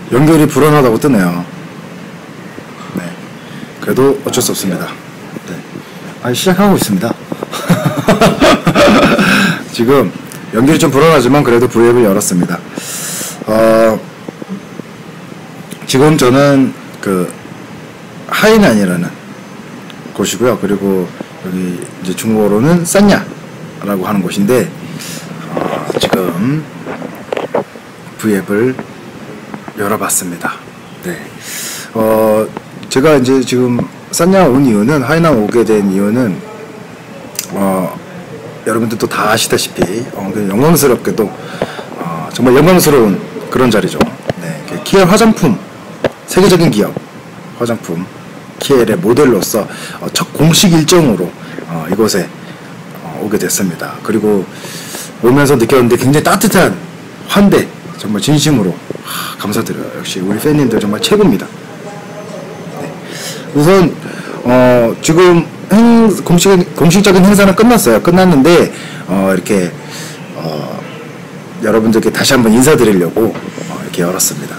연결이 불안하다고 뜨네요. 네. 그래도 어쩔 수 없습니다. 네. 아, 시작하고 있습니다. 지금 연결이 좀 불안하지만 그래도 V앱을 열었습니다. 지금 저는 그 하이난이라는 곳이고요. 그리고 여기 이제 중국어로는 싼냐라고 하는 곳인데 지금 V앱을 열어봤습니다. 네. 제가 이제 지금 싼냐 온 이유는, 하이난 오게 된 이유는, 여러분들도 다 아시다시피, 영광스럽게도, 정말 영광스러운 그런 자리죠. 네. 키엘 화장품, 세계적인 기업, 화장품, 키엘의 모델로서 첫 공식 일정으로, 이곳에, 오게 됐습니다. 그리고 오면서 느꼈는데 굉장히 따뜻한 환대, 정말 진심으로 감사드려요. 역시 우리 팬님들 정말 최고입니다. 네. 우선 지금 공식적인 행사는 끝났어요. 끝났는데 이렇게 여러분들께 다시 한번 인사드리려고 이렇게 열었습니다.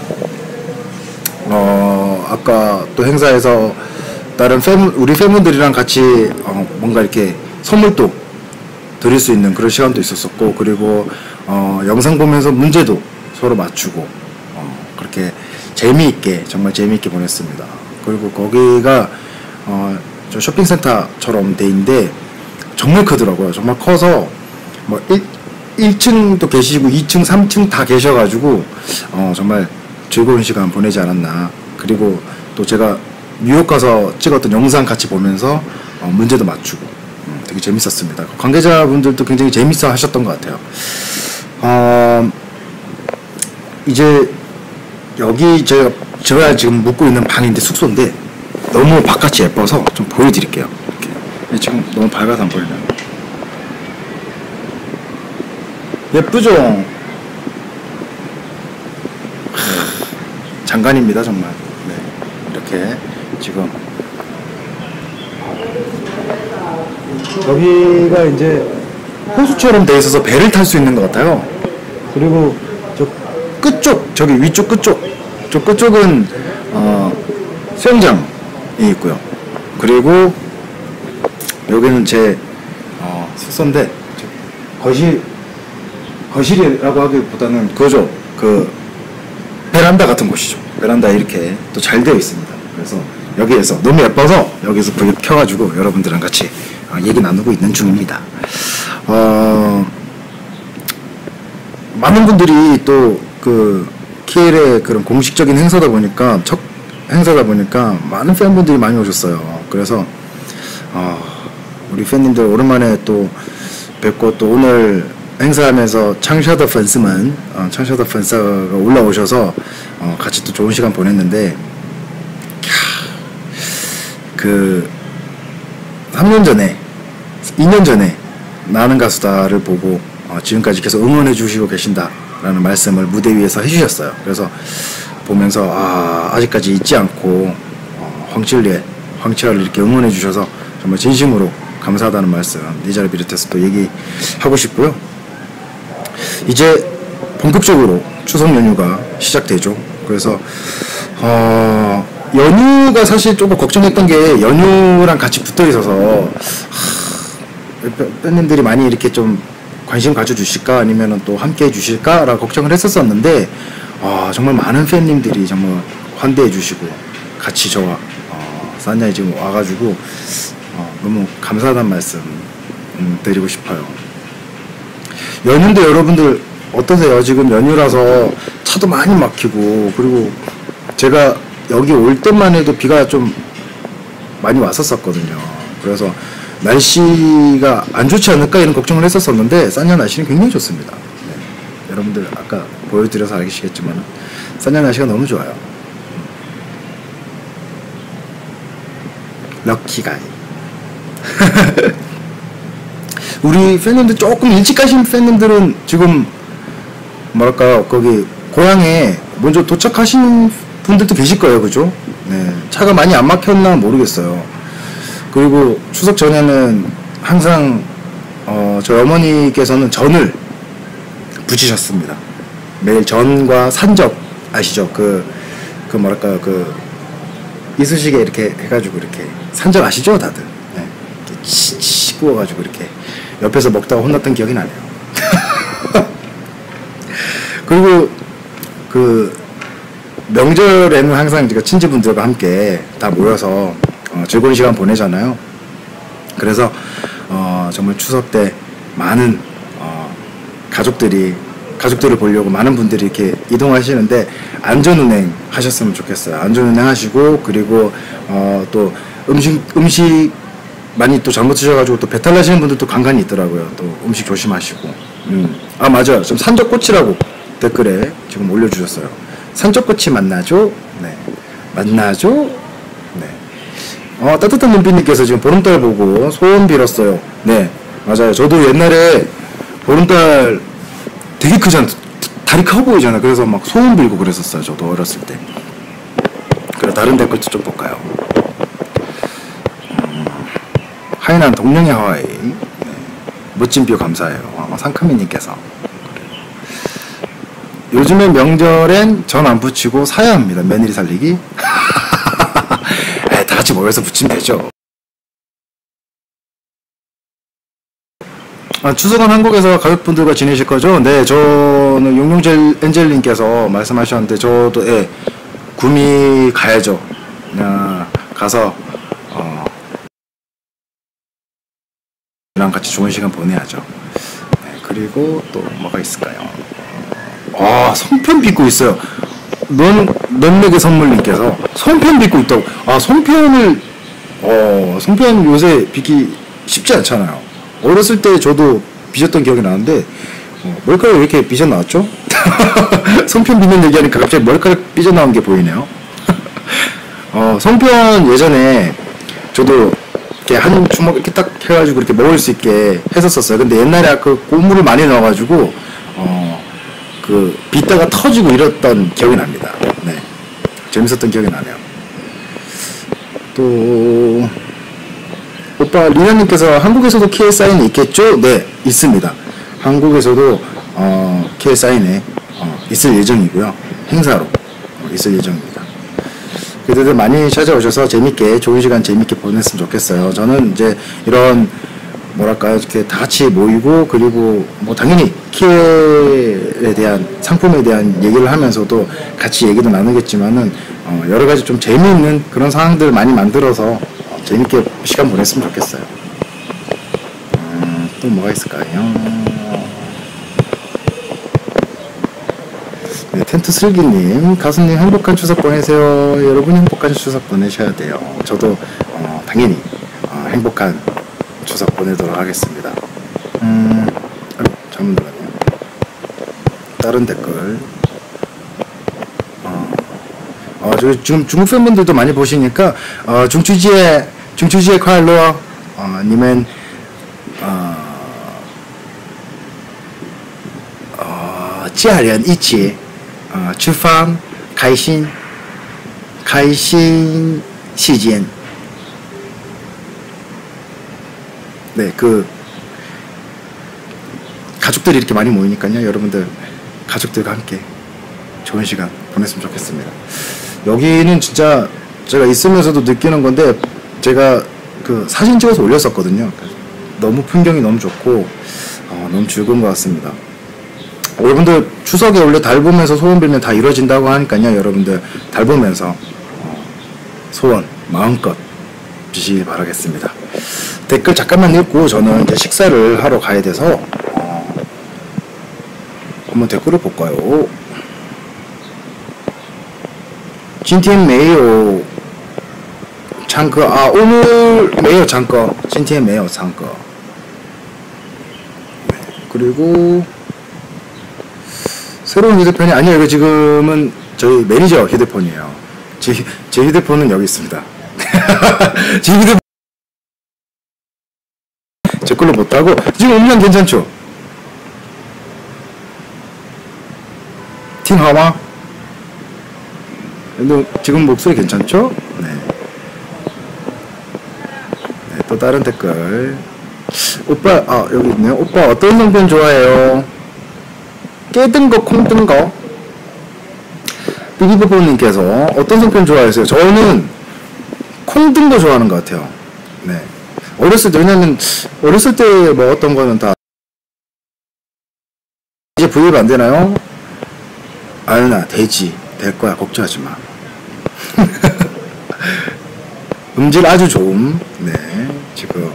아까 또 행사에서 다른 우리 팬분들이랑 같이 뭔가 이렇게 선물도 드릴 수 있는 그런 시간도 있었었고, 그리고 영상 보면서 문제도 서로 맞추고 그렇게 재미있게, 정말 재미있게 보냈습니다. 그리고 거기가 저 쇼핑센터처럼 돼 있는데 정말 크더라고요. 정말 커서 뭐 1층도 계시고 2층, 3층 다 계셔가지고 정말 즐거운 시간 보내지 않았나. 그리고 또 제가 뉴욕 가서 찍었던 영상 같이 보면서 문제도 맞추고 되게 재밌었습니다. 관계자분들도 굉장히 재밌어 하셨던 것 같아요. 이제 여기 제가 지금 묵고 있는 방인데, 숙소인데 너무 바깥이 예뻐서 좀 보여드릴게요. 이렇게. 지금 너무 밝아서 안 보이나요? 예쁘죠? 장관입니다 정말. 네. 이렇게 지금 여기가 이제 호수처럼 돼 있어서 배를 탈 수 있는 것 같아요. 그리고 저 끝쪽, 저기 위쪽 끝쪽, 저 끝쪽은 수영장이 있고요. 그리고 여기는 제 숙소인데, 거실이라고 하기보다는 그거죠. 그 베란다 같은 곳이죠. 베란다에 이렇게 또 잘 되어 있습니다. 그래서 여기에서 너무 예뻐서 여기서 불 켜가지고 여러분들랑 같이 얘기 나누고 있는 중입니다. 많은 분들이 또 그 키엘의 그런 공식적인 행사다 보니까, 첫 행사다 보니까 많은 팬분들이 많이 오셨어요. 그래서 우리 팬님들 오랜만에 또 뵙고, 또 오늘 행사하면서 창샤더 팬스가 올라오셔서 같이 또 좋은 시간 보냈는데, 그 3년 전에, 2년 전에 나는 가수다를 보고 지금까지 계속 응원해 주시고 계신다라는 말씀을 무대 위에서 해주셨어요. 그래서 보면서 아직까지 잊지 않고 황치열을 이렇게 응원해 주셔서 정말 진심으로 감사하다는 말씀 이 자리를 비롯해서 또 얘기하고 싶고요. 이제 본격적으로 추석 연휴가 시작되죠. 그래서 연휴가 사실 조금 걱정했던 게, 연휴랑 같이 붙어 있어서 팬님들이 많이 이렇게 좀 관심 가져주실까, 아니면 또 함께 해주실까 라고 걱정을 했었었는데, 정말 많은 팬님들이 정말 환대해 주시고 같이 저와 싼냐에 지금 와가지고 너무 감사하다는 말씀 드리고 싶어요. 연휴인데 여러분들 어떠세요? 지금 연휴라서 차도 많이 막히고, 그리고 제가 여기 올 때만 해도 비가 좀 많이 왔었거든요. 그래서 날씨가 안 좋지 않을까 이런 걱정을 했었었는데, 싼냐 날씨는 굉장히 좋습니다. 네. 여러분들 아까 보여드려서 알겠지만 싼냐 날씨가 너무 좋아요. 럭키가이. 우리 팬님들, 조금 일찍 가신 팬님들은 지금 뭐랄까요, 거기 고향에 먼저 도착하신 분들도 계실 거예요. 그죠? 네. 차가 많이 안 막혔나 모르겠어요. 그리고 추석 전에는 항상 저희 어머니께서는 전을 부치셨습니다. 매일 전과 산적 아시죠? 그 그 뭐랄까 그 이쑤시개 이렇게 해가지고 이렇게 산적 아시죠 다들? 네. 이렇게 치 구워가지고 이렇게 옆에서 먹다가 혼났던 기억이 나네요. 그리고 그 명절에는 항상 제가 친지분들과 함께 다 모여서 즐거운 시간 보내잖아요. 그래서 정말 추석 때 많은 가족들을 보려고 많은 분들이 이렇게 이동하시는데 안전운행 하셨으면 좋겠어요. 안전운행 하시고 그리고 또 음식 많이 또 잘못 드셔가지고 또 배탈 나시는 분들도 간간히 있더라고요. 또 음식 조심하시고. 아 맞아요. 좀 산적꼬치라고 댓글에 지금 올려주셨어요. 산적꼬치 만나죠? 네. 만나죠? 네. 따뜻한 눈빛님께서 지금 보름달 보고 소원 빌었어요. 네. 맞아요. 저도 옛날에 보름달 되게 크잖아. 다리 커 보이잖아. 그래서 막 소원 빌고 그랬었어요. 저도 어렸을 때. 그래 다른 댓글도 좀 볼까요? 하얀한 동령의 하와이. 네. 멋진 뷰 감사해요. 상크미님께서. 요즘에 명절엔 전 안 붙이고 사야 합니다. 며느리 살리기. 다 같이 모여서 붙이면 되죠. 추석은 한국에서 가족분들과 지내실 거죠? 네, 저는 용용젤 엔젤님께서 말씀하셨는데 저도 구미 가야죠. 가서 랑 같이 좋은 시간 보내야죠. 네, 그리고 또 뭐가 있을까요? 손편 빚고 있어요. 넌내게 선물님께서 손편 빚고 있다고. 손편을 손편 요새 빚기 쉽지 않잖아요. 어렸을 때 저도 빚었던 기억이 나는데 머리카락이 왜 이렇게 삐져나왔죠? 손편 빚는 얘기하니까 갑자기 머리카락 삐져나온 게 보이네요. 손편 예전에 저도 이렇게 한 주먹 이렇게 딱 해가지고 이렇게 먹을 수 있게 했었어요. 근데 옛날에 그 고무를 많이 넣어가지고 그 빗다가 터지고 이랬던 기억이 납니다. 네, 재밌었던 기억이 나네요. 또 오빠 리나님께서 한국에서도 KSIN에 있겠죠? 네, 있습니다. 한국에서도 KSIN에 있을 예정이고요. 행사로 있을 예정입니다. 그들도 많이 찾아오셔서 재밌게 좋은 시간 재밌게 보냈으면 좋겠어요. 저는 이제 이런 뭐랄까 이렇게 다 같이 모이고 그리고 뭐 당연히 키엘에 대한 상품에 대한 얘기를 하면서도 같이 얘기도 나누겠지만은 여러 가지 좀 재미있는 그런 상황들 많이 만들어서 재밌게 시간 보냈으면 좋겠어요. 또 뭐가 있을까요? 네, 텐트 슬기님, 가수님 행복한 추석 보내세요. 여러분 행복한 추석 보내셔야 돼요. 저도 당연히 행복한 추석 보내도록 하겠습니다. 잘못 눌렀네요. 다른 댓글. 지금 중국 팬분들도 많이 보시니까 중추지의快乐 님은家人一起吃饭开心时间. 네, 가족들이 이렇게 많이 모이니까요. 여러분들 가족들과 함께 좋은 시간 보냈으면 좋겠습니다. 여기는 진짜 제가 있으면서도 느끼는 건데 제가 그 사진 찍어서 올렸었거든요. 너무 풍경이 너무 좋고 너무 즐거운 것 같습니다. 여러분들 추석에 원래 달 보면서 소원 빌면 다 이루어진다고 하니까요. 여러분들 달 보면서 소원 마음껏 비시길 바라겠습니다. 댓글 잠깐만 읽고 저는 이제 식사를 하러 가야 돼서 한번 댓글을 볼까요? 今天没有唱歌 오늘 没有唱歌今天没有唱歌. 그리고 새로운 휴대폰이 아니에요. 이거 지금은 저희 매니저 휴대폰이에요. 제 휴대폰은 여기 있습니다. 제 휴대폰 제 걸로 못하고 지금 음량 괜찮죠? 팅하와? 지금 목소리 괜찮죠? 네. 네, 또 다른 댓글. 오빠, 여기 있네요. 오빠 어떤 성편 좋아해요? 깨든 거, 콩 든 거? 삐비뽀뽀님께서 어떤 송편 좋아하세요? 저는 콩든 거 좋아하는 것 같아요. 네. 어렸을 때, 왜냐면 어렸을 때 먹었던 거는 다 이제 부입 안 되나요? 아유나 되지. 될 거야. 걱정하지 마. 음질 아주 좋음. 네. 지금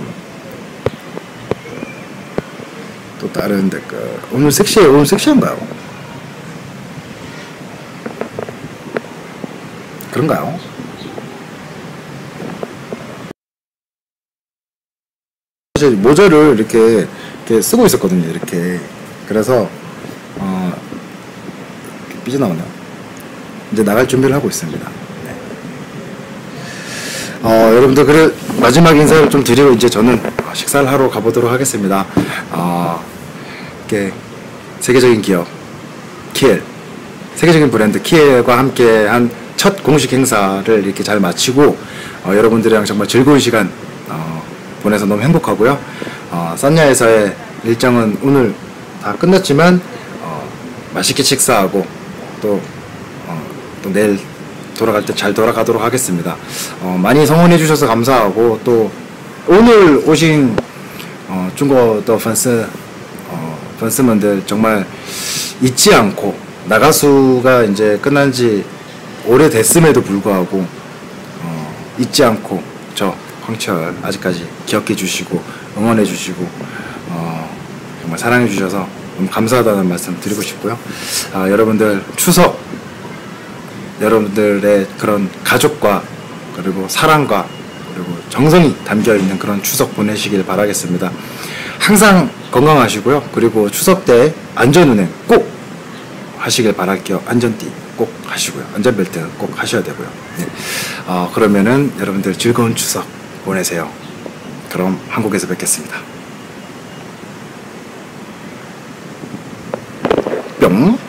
또 다른 댓글. 오늘 섹시해. 오늘 섹시한가요? 그런가요? 사실 모자를 이렇게 쓰고 있었거든요. 이렇게. 그래서 이렇게 삐져나오네요. 이제 나갈 준비를 하고 있습니다. 네. 여러분들 그래 마지막 인사를 좀 드리고 이제 저는 식사를 하러 가보도록 하겠습니다. 이렇게 세계적인 기업 키엘, 세계적인 브랜드 키엘과 함께한 첫 공식 행사를 이렇게 잘 마치고 여러분들이랑 정말 즐거운 시간 보내서 너무 행복하고요. 산야에서의 일정은 오늘 다 끝났지만 맛있게 식사하고 또 내일 돌아갈 때 잘 돌아가도록 하겠습니다. 많이 성원해 주셔서 감사하고 또 오늘 오신 중국어 펀스먼들 정말 잊지 않고 나가수가 이제 끝난 지 오래됐음에도 불구하고 잊지 않고 저 황철 아직까지 기억해 주시고 응원해 주시고 정말 사랑해 주셔서 너무 감사하다는 말씀 드리고 싶고요. 여러분들 추석 여러분들의 그런 가족과 그리고 사랑과 그리고 정성이 담겨있는 그런 추석 보내시길 바라겠습니다. 항상 건강하시고요. 그리고 추석 때 안전운행 꼭 하시길 바랄게요. 안전띠 꼭 하시고요. 안전벨트 꼭 하셔야 되고요. 네. 그러면은 여러분들 즐거운 추석 보내세요. 그럼 한국에서 뵙겠습니다. 뿅.